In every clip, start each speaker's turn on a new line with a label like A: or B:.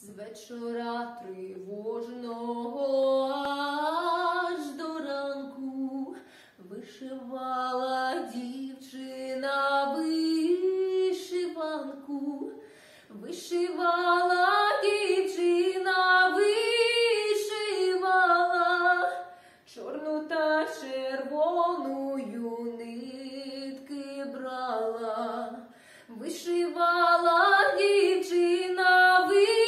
A: З вечора тривожного аж до ранку вишивала дівчина вишиванку, вишивала дівчина, вишивала чорну та червоною нитки брала, вишивала дівчина,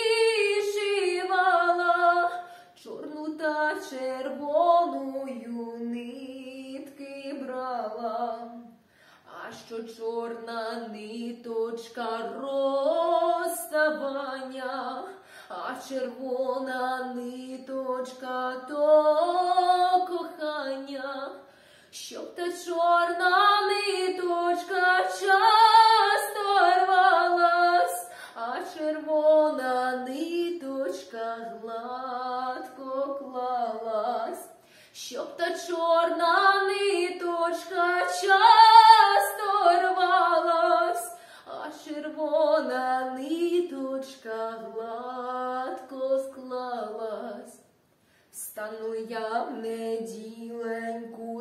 A: вишивала чорну та червоною нитки брала. А що чорна ниточка розставання, а червона ниточка то кохання, щоб та чорна ниточка часто рвалась, а червона ниточка гладко клалась, щоб та чорна ниточка часто рвалась, а червона ниточка гладко склалась. Встану я в неділеньку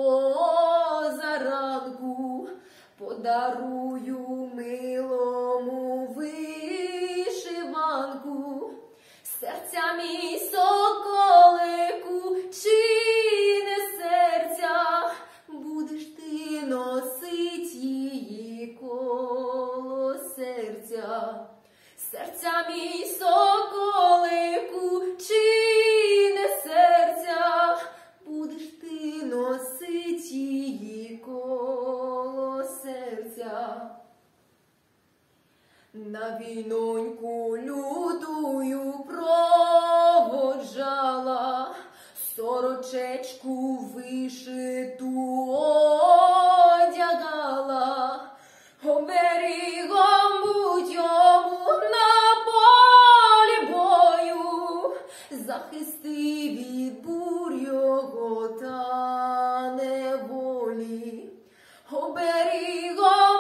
A: спозаранку, подарую милому вишиванку. Серця мій соколику, чи не серця, будеш ти носить її коло серця. Серця мій соколику, чи не серця, будеш ти носить її коло серця. На війноньку лютую проводжала, сорочечку вишиту одягала, оберігом будь йому на полі бою, захисти від бур його та неволі, оберігом